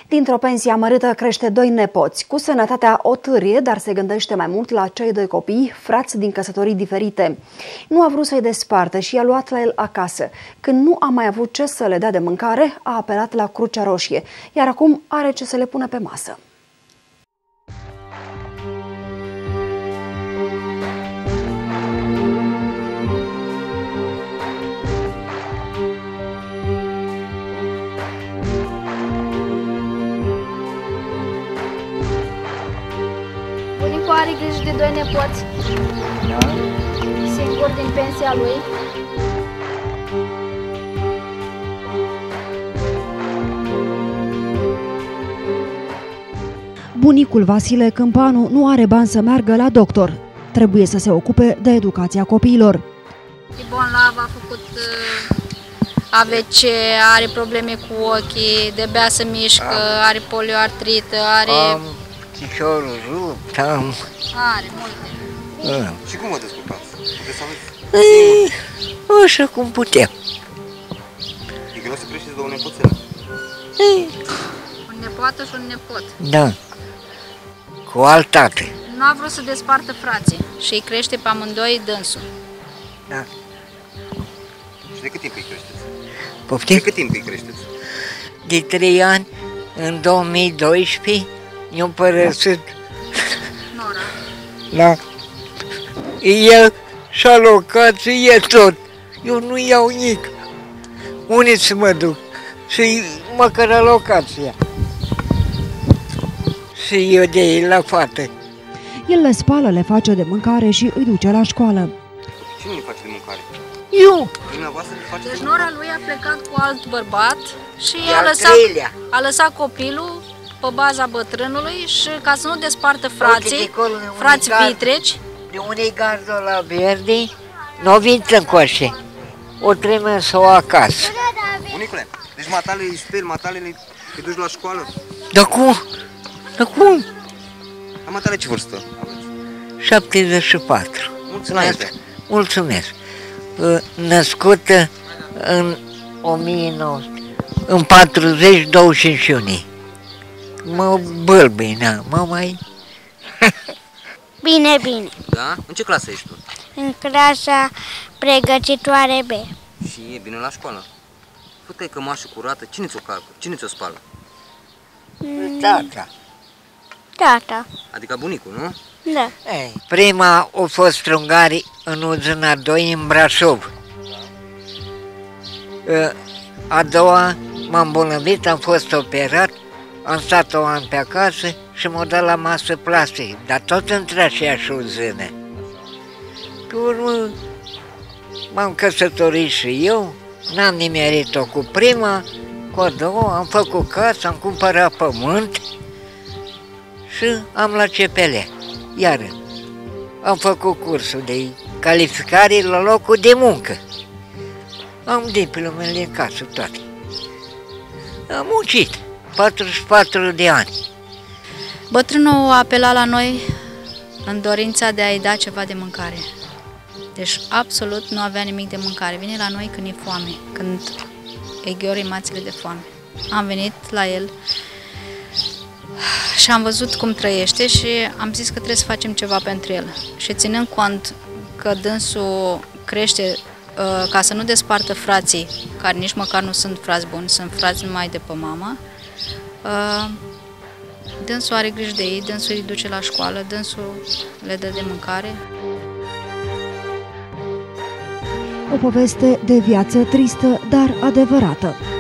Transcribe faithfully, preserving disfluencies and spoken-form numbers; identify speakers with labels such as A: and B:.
A: Dintr-o pensie amărâtă crește doi nepoți. Cu sănătatea o târie, dar se gândește mai mult la cei doi copii, frați din căsătorii diferite. Nu a vrut să-i despartă și i-a luat la el acasă. Când nu a mai avut ce să le dea de mâncare, a apelat la Crucea Roșie, iar acum are ce să le pună pe masă.
B: Bunicul are grijă de doi nepoți,
C: da?
B: singur din pensia lui.
A: Bunicul Vasile Câmpanu nu are bani să meargă la doctor. Trebuie să se ocupe de educația copiilor.
B: E bolnav, a făcut A V C, are probleme cu ochii, de-abia se mișcă, are polioartrită, are...
C: Am piciorul rupt, am...
B: Are multe.
C: A.
D: Și cum vă descurcați? Puteți să aveți?
C: Așa cum putem.
D: E greu să creșteți două nepoțele.
B: Un nepoată și un nepot.
C: Da. Cu alt tată.
B: Nu a vrut să despartă frații și îi crește pe amândoi dânsul.
C: Da.
D: Și de cât timp îi creșteți?
C: Poftim?
D: De cât timp îi creșteți?
C: De trei ani, în două mii doisprezece, i-am părăsit.
B: Nora.
C: Da. El și alocație e tot. Eu nu iau nic. Unde să mă duc? Și măcar alocația. Și eu de ei la fată.
A: El le spală, le face de mâncare și îi duce la școală.
D: Cine îi face de mâncare?
C: Eu.
D: Dumneavoastră îi faceți
B: Deci
D: de
B: nora
D: mâncare?
B: lui a plecat cu alt bărbat și
C: E
B: a
C: al
B: lăsat,
C: treilea.
B: a lăsat copilul pe baza bătrânului și ca să nu despartă frații,
C: Uite, acolo, de
B: frați
C: unii
B: vitreci,
C: De unde-i gardul la verde, nu vin încoace. O trebuie să o acasă.
D: Bunicule, deci matale îi speli, matale îi duci la școală?
C: Dar cum? Dar cum?
D: La matale ce vârstă aveți?
C: șaptezeci și patru.
D: Mulțumesc.
C: Mulțumesc. Născută în o mie nouă sute, în patruzeci, douăzeci și cinci iunie. Mă bâlbâi, na, mă mai...
E: Bine, bine.
D: Da? În ce clasă ești tu?
E: În clasa pregătitoare B.
D: Și e bine la școală. Fă-te cămașă curată, cine ți-o calcă? Cine ți-o spală?
C: Tata.
E: Tata.
D: Adică bunicul, nu?
E: Da.
C: Ei, prima a fost strungarii în uzina doi în Brașov. A doua m-am îmbolnăvit, am fost operat, am stat o an pe acasă și m-au dat la masă plastică, dar tot între aceeași uzină. Pe urmă m-am căsătorit și eu, n-am nimerit-o cu prima, cu a doua, am făcut casă, am cumpărat pământ și am la C P L. Iar am făcut cursul de calificare la locul de muncă. Am diplomele în casă toate. Am muncit patruzeci și patru de ani.
B: bătrânul a apelat la noi în dorința de a-i da ceva de mâncare. Deci absolut nu avea nimic de mâncare. Vine la noi când e foame, când îi gheori mațile de foame. Am venit la el și am văzut cum trăiește și am zis că trebuie să facem ceva pentru el. Și ținând cont că dânsul crește uh, ca să nu despartă frații, care nici măcar nu sunt frați buni, sunt frați numai de pe mama, uh, dânsul are grijă de ei, dânsul îi duce la școală, dânsul le dă de mâncare.
A: O poveste de viață tristă, dar adevărată.